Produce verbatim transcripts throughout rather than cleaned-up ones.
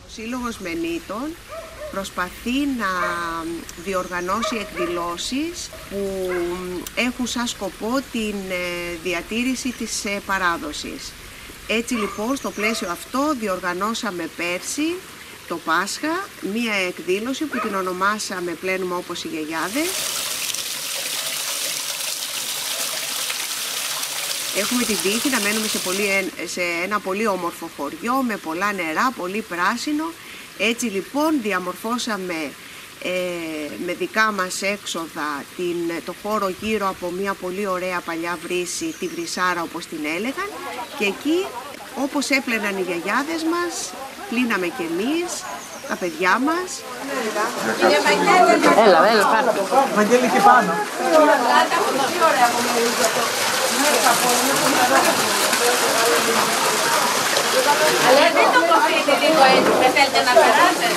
Ο Σύλλογος Μενίτων προσπαθεί να διοργανώσει εκδηλώσεις που έχουν σαν σκοπό την διατήρηση της παράδοσης. Έτσι λοιπόν στο πλαίσιο αυτό διοργανώσαμε πέρσι το Πάσχα μία εκδήλωση που την ονομάσαμε «Πλένουμε όπως οι γιαγιάδες». Έχουμε την τύχη να μένουμε σε, πολύ, σε ένα πολύ όμορφο χωριό με πολλά νερά, πολύ πράσινο. Έτσι λοιπόν διαμορφώσαμε ε, με δικά μας έξοδα την, το χώρο γύρω από μια πολύ ωραία παλιά βρύση, τη βρυσάρα όπως την έλεγαν, και εκεί όπως έπλαιναν οι γιαγιάδες μας, πλύναμε κι εμείς, τα παιδιά μας. Έλα, έλα, πάρτε. Βαγγέλη και πάνω. Αλλά δεν το κοφείτε λίγο έτσι, δεν θέλετε να περάσετε.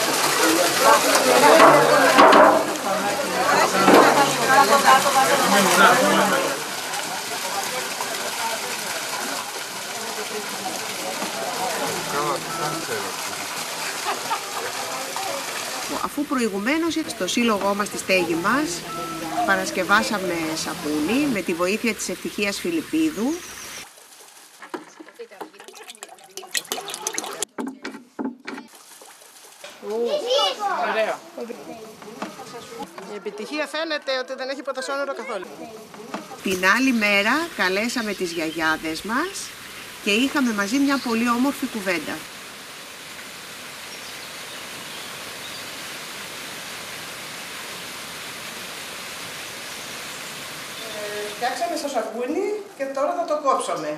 Αφού προηγουμένως στο σύλλογό μας, στη στέγη μας, παρασκευάσαμε σαπούνι με τη βοήθεια της Ευτυχίας Φιλιππίδου. Ωραίο. Η επιτυχία φαίνεται ότι δεν έχει ποτασόνυρο καθόλου. Την άλλη μέρα καλέσαμε τις γιαγιάδες μας και είχαμε μαζί μια πολύ όμορφη κουβέντα. Φτιάξαμε στο σαπούνι και τώρα θα το κόψουμε.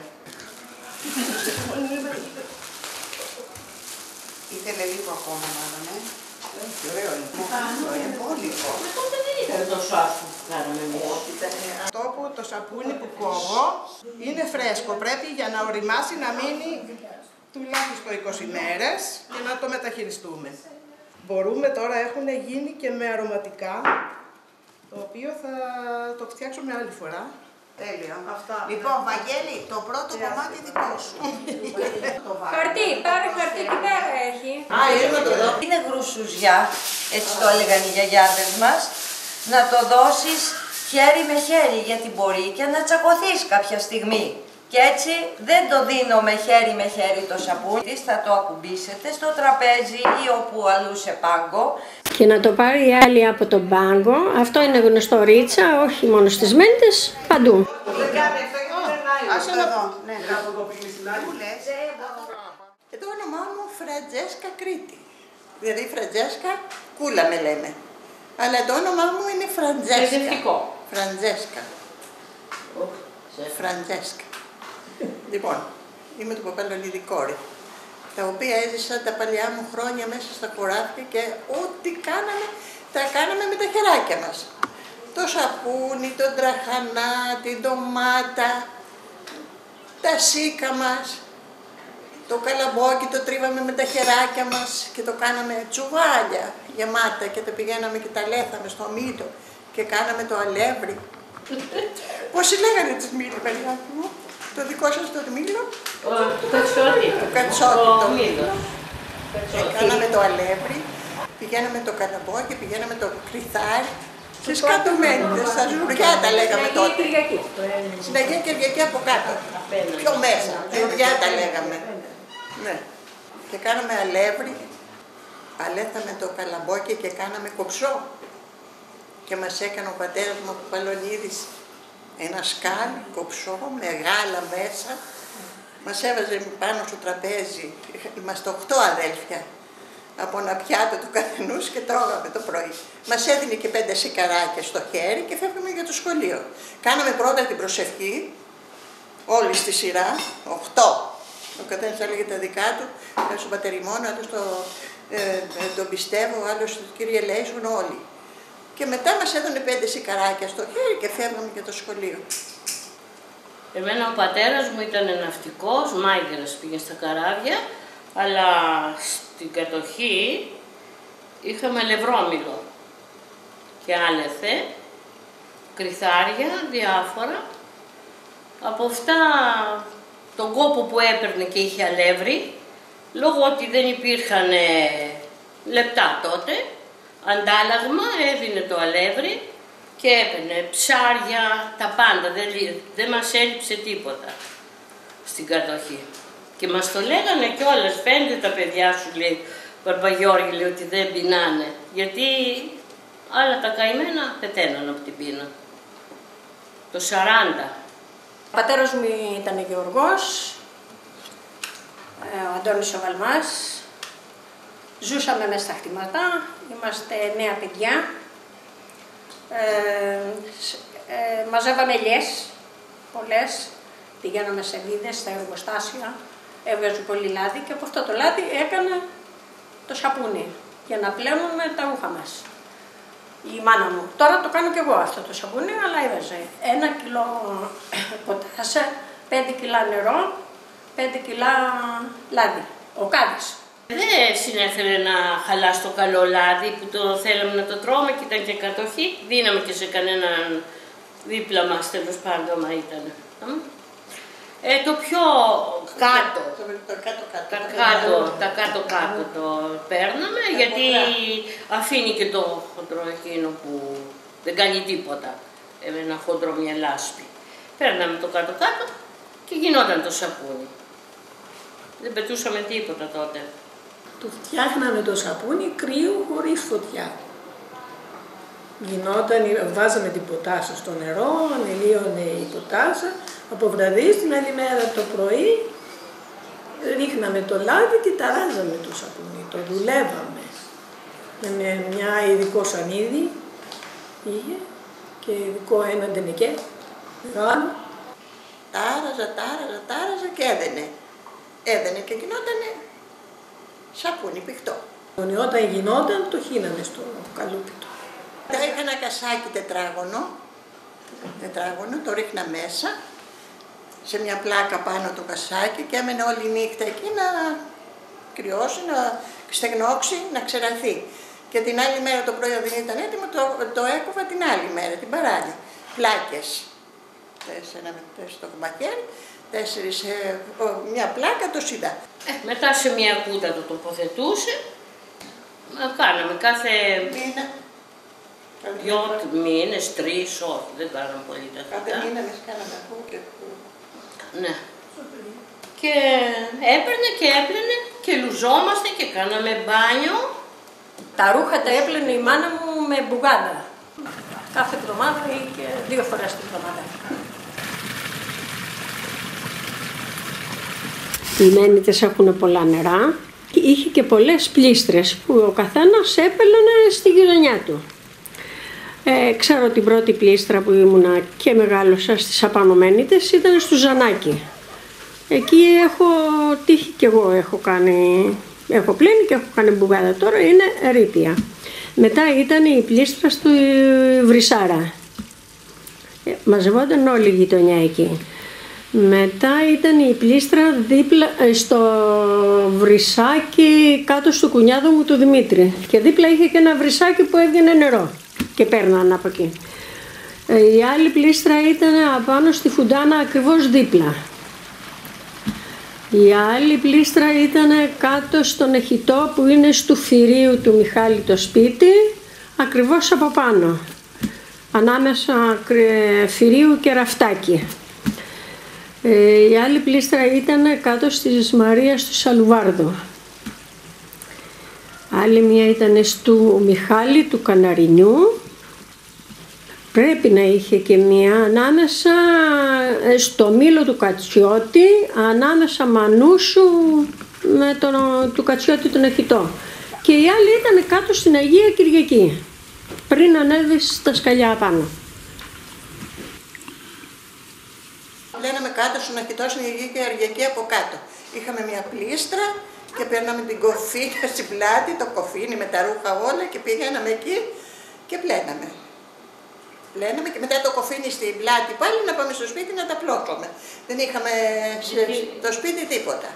Ήθελε λίγο ακόμα μάλλον, ε. Τι ωραίο είναι. Είναι πολύ λίγο. Ήταν τόσο άσχημο που κάναμε εμείς. Αυτό που το σαπούνι που κόβω είναι φρέσκο. Πρέπει για να οριμάσει να μείνει τουλάχιστον είκοσι μέρες και να το μεταχειριστούμε. Μπορούμε τώρα, έχουν γίνει και με αρωματικά, το οποίο θα το φτιάξουμε άλλη φορά. Τέλεια. Αυτά. Λοιπόν, Βαγγέλη, το πρώτο κομμάτι δικό σου. Χαρτί, πάρε χαρτί, τι πέρα έχει. Α, είναι το εδώ. Είναι γρουσουζιά, έτσι το έλεγαν οι γιαγιάδες μας, να το δώσεις χέρι με χέρι, γιατί μπορεί και να τσακωθείς κάποια στιγμή. Και έτσι δεν το δίνω με χέρι με χέρι το σαπούνι, θα το ακουμπήσετε στο τραπέζι ή όπου αλλού σε πάγκο. Και να το πάρει η άλλη από τον πάγκο. Αυτό είναι γνωστό ρίτσα, όχι μόνο στις Μέντες, παντού. Άσε να δω. Ναι, Και το όνομά μου Φραντζέσκα Κρήτη. Δηλαδή Φραντζέσκα Κούλα με λέμε. Αλλά το όνομά μου είναι Φραντζέσκα. Φραντζέσκα. Φραντζέσκα. Λοιπόν, είμαι του Παπαλονίδη κόρη, τα οποία έζησαν τα παλιά μου χρόνια μέσα στα χωράφια και ό,τι κάναμε, τα κάναμε με τα χεράκια μας. Το σαπούνι, τον τραχανά, την ντομάτα, τα σίκα μας, το καλαμπόκι το τρίβαμε με τα χεράκια μας και το κάναμε τσουβάλια γεμάτα και τα πηγαίναμε και τα λέθαμε στο μήλο και κάναμε το αλεύρι. Πόσοι λέγανε τις μήλοι, παιδιά μου? Το δικό σας το μήλο? Το κατσότι. Το κατσότι, το μήλο. Κάναμε το αλεύρι, πηγαίναμε το καλαμπόκι, πηγαίναμε το κρυθάρι. Στις κάτω μένιτες, στα ζουριά τα λέγαμε τότε. Στην Αγία Κυριακή από κάτω. Πιο μέσα, ζουριά τα λέγαμε. Ναι. Και κάναμε αλεύρι, αλέθαμε το καλαμπόκι και κάναμε κοψό. Και μας έκανε ο πατέρας μου ο Παλονίδης ένα σκάλι κοψό, μεγάλα μέσα. Μας έβαζε πάνω στο τραπέζι, είμαστε οκτώ αδέλφια, από ένα πιάτο του καθενούς και τρώγαμε το πρωί. Μας έδινε και πέντε σικαράκια στο χέρι και φεύγαμε για το σχολείο. Κάναμε πρώτα την προσευχή, όλοι στη σειρά, οκτώ. Ο καθένας έλεγε τα δικά του, ένας στον πατερημόνο, άλλος το, ε, ε, τον πιστεύω, άλλος τον Κύριε Λέησον, όλοι. Και μετά μας έδωνε πέντε σικαράκια στο χέρι και φεύγαμε για το σχολείο. Εμένα ο πατέρας μου ήταν ναυτικός, μάγειρας, πήγε στα καράβια, αλλά στην κατοχή είχαμε λευρόμυλο και άλεθε, κρυθάρια, διάφορα. Από αυτά τον κόπο που έπαιρνε και είχε αλεύρι, Λόγω ότι δεν υπήρχαν λεπτά τότε, αντάλλαγμα έδινε το αλεύρι και έπαιρνε ψάρια, τα πάντα, δεν, δεν μας έλειψε τίποτα στην κατοχή. Και μας το λέγανε κιόλας, φαίνεται τα παιδιά σου, λέει, Μπαρμπαγιώργη, λέει, ότι δεν πεινάνε, γιατί άλλα τα καημένα πεθαίναν από την πείνα. Το σαράντα. Ο πατέρας μου ήταν Γεωργός, ο Αντώνης ο Βαλμάς. Ζούσαμε μέσα στα χτυματά, είμαστε νέα παιδιά. Ε, ε, μαζεύαμε ελιές, πολλές. Πηγαίναμε σε βίδες, στα εργοστάσια, έβγαζε πολύ λάδι και από αυτό το λάδι έκανα το σαπούνι για να πλένουμε τα ρούχα μας. Η μάνα μου. Τώρα το κάνω κι εγώ αυτό το σαπούνι, αλλά έβαζε ένα κιλό ποτάσα, πέντε κιλά νερό, πέντε κιλά λάδι. Ο κάδης. Δεν συνέφερε να χαλάσει το καλό λάδι που το θέλαμε να το τρώμε και ήταν και κατοχή. Δίναμε και σε κανέναν δίπλα μας, τέλος πάντων, μα ήταν. Ε, το πιο κάτω, το κάτω-κάτω, τα κάτω, τα κάτω-κάτω το παίρναμε, γιατί αφήνει και το χοντρό εκείνο που δεν κάνει τίποτα, ένα χοντρό μια λάσπη. Παίρναμε το κάτω-κάτω και γινόταν το σαπούνι. Δεν πετούσαμε τίποτα τότε. Του φτιάχναμε το σαπούνι κρύο χωρίς φωτιά. Γινόταν, βάζαμε την ποτάσα στο νερό, ανελίωνε η ποτάσα, από βραδύ στην άλλη μέρα το πρωί ρίχναμε το λάδι και ταράζαμε το σαπούνι, το δουλεύαμε. Με μια ειδικό σανίδι είχε και ειδικό ένα ντενεκέ, μεγάλο. Τάραζα, τάραζα, τάραζα και έδαινε. Έδαινε και γινότανε σαπούνι πηχτό. Όταν γινόταν το χύναμε στο καλούπι του. Είχα ένα κασάκι τετράγωνο, τετράγωνο, το ρίχνα μέσα, σε μια πλάκα πάνω το κασάκι και έμενε όλη η νύχτα εκεί να κρυώσει, να στεγνώξει, να ξεραθεί. Και την άλλη μέρα το πρωί δεν ήταν έτοιμο, το, το έκοβα την άλλη μέρα, την παράλληλη. Πλάκες, τέσσερα με στο μαχαίρι, τέσσερις, ε, μια πλάκα το σίδα. Ε, μετά σε μια κούτα το τοποθετούσε, κάναμε κάθε μήνα. Δυο μήνες, τρεις, όχι, δεν κάναμε πολύ τα Κάθε μήνα εμείς κάναμε αυτό και αυτό. Ναι. Και έπαιρνε και έπαιρνε και λουζόμαστε και κάναμε μπάνιο. Τα ρούχα τα έπλαινε η μάνα μου με μπουγάδα. Κάθε εβδομάδα ή και δύο φορές την εβδομάδα. Οι μένιτες έχουν πολλά νερά. Είχε και πολλές πλήστρες που ο καθένας έπαιρνε στη γειτονιά του. Ε, ξέρω την πρώτη πλήστρα που ήμουνα και μεγάλωσα στις Απανωμένιτες ήταν στο Ζανάκι. Εκεί έχω τύχει και εγώ, έχω κάνει, έχω πλύνει και έχω κάνει μπουγάδα, τώρα είναι ερείπια. Μετά ήταν η πλήστρα στο Βρυσάρα. Ε, μαζευόταν όλη η γειτονιά εκεί. Μετά ήταν η πλήστρα δίπλα στο βρυσάκι κάτω στο κουνιάδο μου του Δημήτρη. Και δίπλα είχε και ένα βρυσάκι που έβγαινε νερό και παίρναν από εκεί. Η άλλη πλήστρα ήταν απάνω στη φουντάνα ακριβώς δίπλα. Η άλλη πλήστρα ήταν κάτω στον εχητό που είναι στου Φυρίου του Μιχάλη το σπίτι, ακριβώς από πάνω. Ανάμεσα Φυρίου και Ραφτάκι. Η άλλη πλήστρα ήταν κάτω στις Μαρίας του Σαλουβάρδου. Άλλη μία ήταν στου Μιχάλη του Καναρινιού. Πρέπει να είχε και μία ανάμεσα στο Μήλο του Κατσιώτη, ανάμεσα Μανούσου με τον, του Κατσιώτη τον Εχητό. Και η άλλη ήταν κάτω στην Αγία Κυριακή, πριν ανέβει στα σκαλιά πάνω. Πλέναμε κάτω στον Αχητό στην Αγία Κυριακή από κάτω. Είχαμε μια πλήστρα και παίρναμε την κοφίνα στην πλάτη, το κοφίνι με τα ρούχα όλα και πήγαμε εκεί και πλέναμε. Πλέναμε και μετά το κοφίνι στην πλάτη πάλι να πάμε στο σπίτι να τα πλώσουμε. Δεν είχαμε στο σπίτι τίποτα.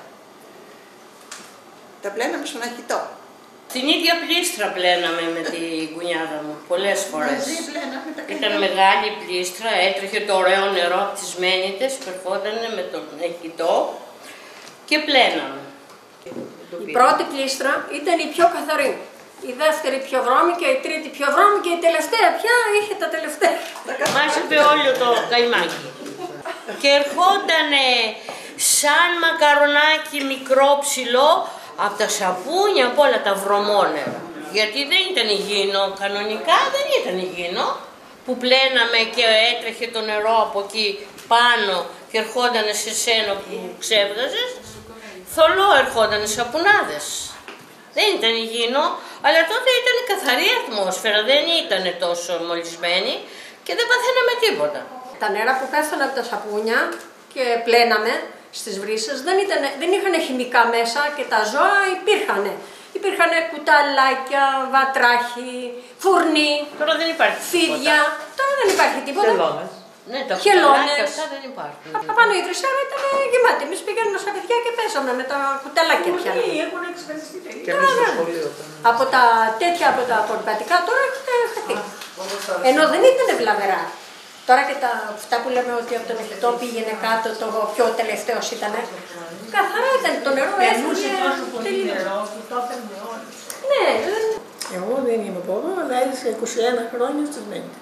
Τα πλέναμε στον Αχητό. Την ίδια πλήστρα πλέναμε με την κουνιάδα μου, πολλές φορές. Μαζί πλέναμε τα Ήταν μεγάλη πλήστρα, έτρεχε το ωραίο νερό από τις Μένιτες, περχότανε με τον Εχητό και πλέναμε. Η πρώτη πλήστρα ήταν η πιο καθαρή. Η δεύτερη πιο βρώμικη, η τρίτη πιο βρώμικη και η τελευταία πια είχε τα τελευταία. Μάζευε όλο το καϊμάκι. Και ερχόντανε σαν μακαρονάκι μικρό ψηλό από τα σαπούνια, από όλα τα βρωμόνερα. Γιατί δεν ήταν υγιεινό, κανονικά δεν ήταν υγιεινό. Που πλέναμε και έτρεχε το νερό από εκεί πάνω και ερχόντανε σε σένα που ξέβγαζες. Θολό ερχόντανε σαπουνάδες. Δεν ήταν υγιεινό, αλλά τότε ήταν καθαρή ατμόσφαιρα, δεν ήταν τόσο μολυσμένη και δεν παθαίναμε τίποτα. Τα νερά που πέφτανε από τα σαπούνια και πλέναμε στις βρύσες δεν, ήταν, δεν είχαν χημικά μέσα και τα ζώα υπήρχαν. Υπήρχαν κουταλάκια, βατράχοι, φουρνί, τώρα δεν υπάρχει φίδια. τίποτα. Τώρα δεν υπάρχει τίποτα. Χελώνες. Ναι, τα χελώνες. Αυτά δεν υπάρχουν. Απάνω η Τρισέρα ήταν γεμάτη. Εμείς πήγαμε σαν παιδιά και πέσαμε με τα κουταλάκια πια. Έχουν εξαφανιστεί Και εμείς στο σχολείο. Από τα τέτοια, από τα απορριπαντικά τώρα έχουν χαθεί. Ενώ δεν ήταν βλαβερά. Τώρα και τα, αυτά που λέμε ότι από τον Εχετό πήγαινε κάτω, το πιο τελευταίο ήταν. Καθαρά ήταν το νερό, έφυγε. Ναι, εγώ δεν είμαι από εδώ, αλλά έζησα είκοσι ένα χρόνια στις Μέντες.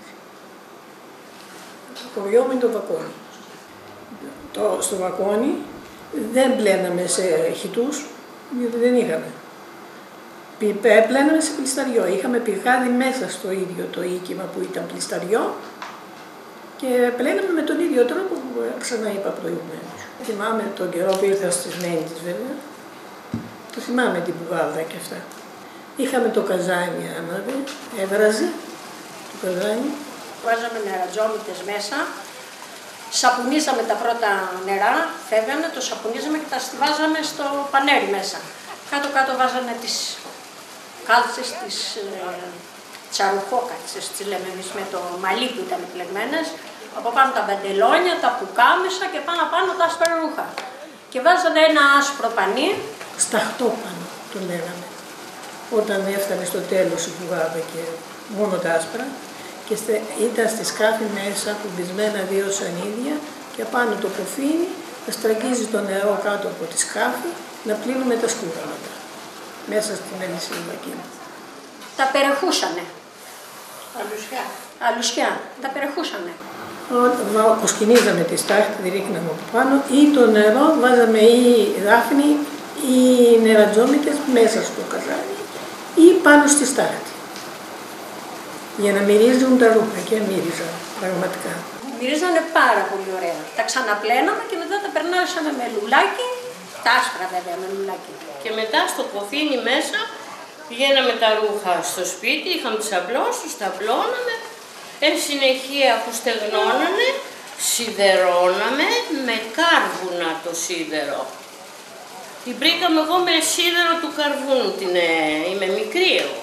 Το χωριό μου είναι το Βακόνι. Το, στο Βακόνι δεν πλέναμε σε χιτούς, γιατί δεν είχαμε. Πλέναμε σε πλισταριό. Είχαμε πηγάδι μέσα στο ίδιο το οίκημα που ήταν πλισταριό και πλέναμε με τον ίδιο τρόπο που ξανά είπα προηγουμένως. Θυμάμαι τον καιρό που ήρθα στις Μέντες βέβαια. Το θυμάμαι την πουγάδα και αυτά. Είχαμε το καζάνι άναβε, έβραζε το καζάνι. Βάζαμε νερατζόμητες μέσα, σαπουνίζαμε τα πρώτα νερά, φεύγανε, το σαπουνίζαμε και τα στιβάζαμε στο πανέρι μέσα. Κάτω-κάτω βάζανε τις κάλτσες, τις ε, τσαρουχόκαλτσες, τις λέμε εμείς, με το μαλλί που ήταν πλεγμένες. Από πάνω τα μπαντελόνια, τα πουκάμισα και πάνω πάνω τα άσπρα ρούχα. Και βάζανε ένα άσπρο πανί. Σταχτό πάνω το λέγαμε. Όταν έφτανε στο τέλος η πουγάδα και μόνο τα άσπρα, και ήταν στη σκάφη μέσα κουμπισμένα δύο σανίδια και πάνω το κοφίνι να στραγγίζει το νερό κάτω από τη σκάφη να πλύνουμε τα σκούφαλα μέσα στην αλυσίδα εκείνη. Τα περεχούσανε. Αλουσιά. Αλουσιά. Τα περεχούσανε. Κοσκινίζαμε τη στάχτη, τη ρίχναμε από πάνω ή το νερό βάζαμε ή δάφνη ή νερατζόμητες μέσα στο καζάνι ή πάνω στη στάχτη. Για να μυρίζουν τα ρούχα και μύριζαν πραγματικά. Μυρίζανε πάρα πολύ ωραία. Τα ξαναπλέναμε και μετά τα περνάσαμε με λουλάκι, τα άσπρα βέβαια με λουλάκι. Και μετά στο κοφίνι μέσα πηγαίναμε τα ρούχα στο σπίτι, είχαμε τις απλώσεις, τα απλώναμε. Εν συνεχεία που στεγνώνανε, σιδερώναμε με κάρβουνα το σίδερο. Την βρήκαμε εγώ με σίδερο του καρβούνου, την, ε, είμαι μικρή εγώ.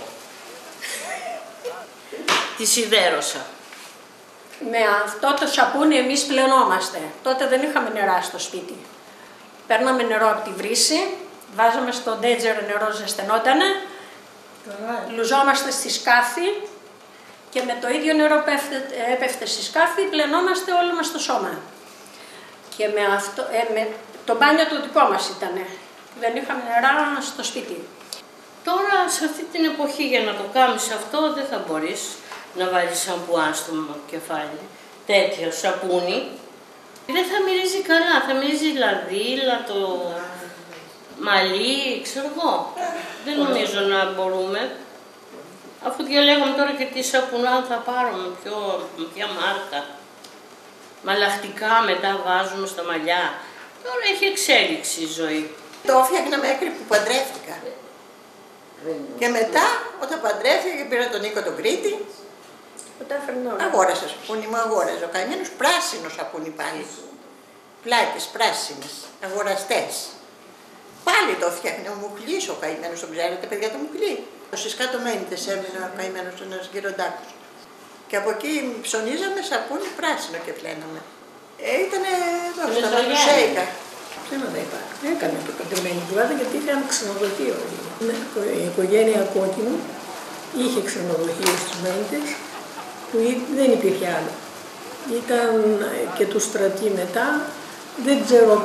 Τη σιδέρωσα. Με αυτό το σαπούνι εμείς πλενόμαστε. Τότε δεν είχαμε νερά στο σπίτι. Παίρναμε νερό από τη βρύση, βάζαμε στο ντέτζερο νερό ζεσθενότανε, λουζόμαστε στη σκάφη και με το ίδιο νερό έπεφτε στη σκάφη πλενόμαστε όλο μας το σώμα. Και με αυτό, ε, με, το μπάνιο το δικό μας ήτανε. Δεν είχαμε νερά στο σπίτι. Τώρα σε αυτή την εποχή για να το κάνεις αυτό δεν θα μπορείς να βάλεις σαμπουάν στο κεφάλι, τέτοιο σαπούνι. Δεν θα μυρίζει καλά, θα μυρίζει λαδίλα, το μαλλί, ξέρω εγώ. Δεν νομίζω να μπορούμε. Αφού διαλέγουμε τώρα και τι σαπουνά θα πάρουμε, ποιο, ποια μάρκα. Μαλαχτικά μετά βάζουμε στα μαλλιά. Τώρα έχει εξέλιξη η ζωή. Το έφτιαχνα μέχρι που παντρεύτηκα. Και μετά, όταν παντρεύτηκα και πήρα τον Νίκο τον Κρήτη, αγόρασα σαπούνι, μου αγόραζε ο καημένος πράσινο σαπούνι πάλι. Πλάτες πράσινες, αγοραστές. Πάλι το έφτιαχνε ο Μουχλής ο καημένος, τον ξέρετε παιδιά το Μουχλή. Στις κάτω Μένιτες έμεινε ο καημένος ένας γεροντάκος. Και από εκεί ψωνίζαμε σαπούνι πράσινο και πλέναμε. Ε, ήτανε εδώ, στα Μανουσέικα. Θέλω να υπάρχει. Έκανε το κατεμένη κουβάδα γιατί είχαν ξενοδοχείο. Η οικογένεια Κόκκινου είχε ξενοδοχείο στους Μένιτες που δεν υπήρχε άλλο. Ήταν και του στρατή μετά, δεν ξέρω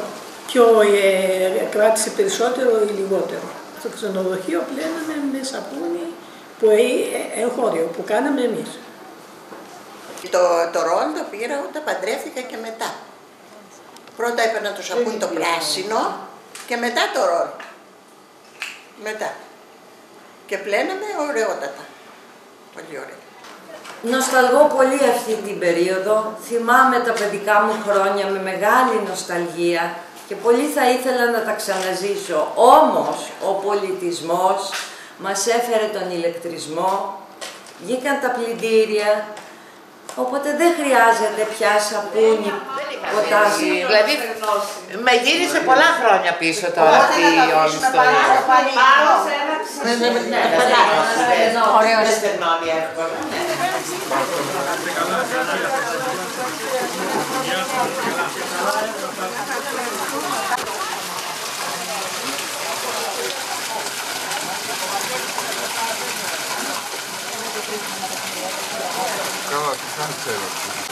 ποιο ε, κράτησε περισσότερο ή λιγότερο. Στο ξενοδοχείο πλέναμε με σαπούνι που ε, εγχώριο, που κάναμε εμείς. Το, το ρόλ το πήρα όταν παντρεύτηκα και μετά. Πρώτα έπαιρνα το σαπούνι το πράσινο και μετά το ρόλ. Μετά. Και πλέναμε ωραιότατα. Πολύ ωραία. Νοσταλγώ πολύ αυτή την περίοδο. Θυμάμαι τα παιδικά μου χρόνια με μεγάλη νοσταλγία και πολύ θα ήθελα να τα ξαναζήσω. Όμως ο πολιτισμός μας έφερε τον ηλεκτρισμό, βγήκαν τα πλυντήρια, οπότε δεν χρειάζεται πια σαπούνι, ποτάσι. Δηλαδή, με γύρισε πολλά χρόνια πίσω τώρα αυτή η όλη ιστορία. Ναι, ναι, ναι, ναι, ωραίο. Δεν στεγνώνει εύκολα. Καλά, τι θα ξέρω.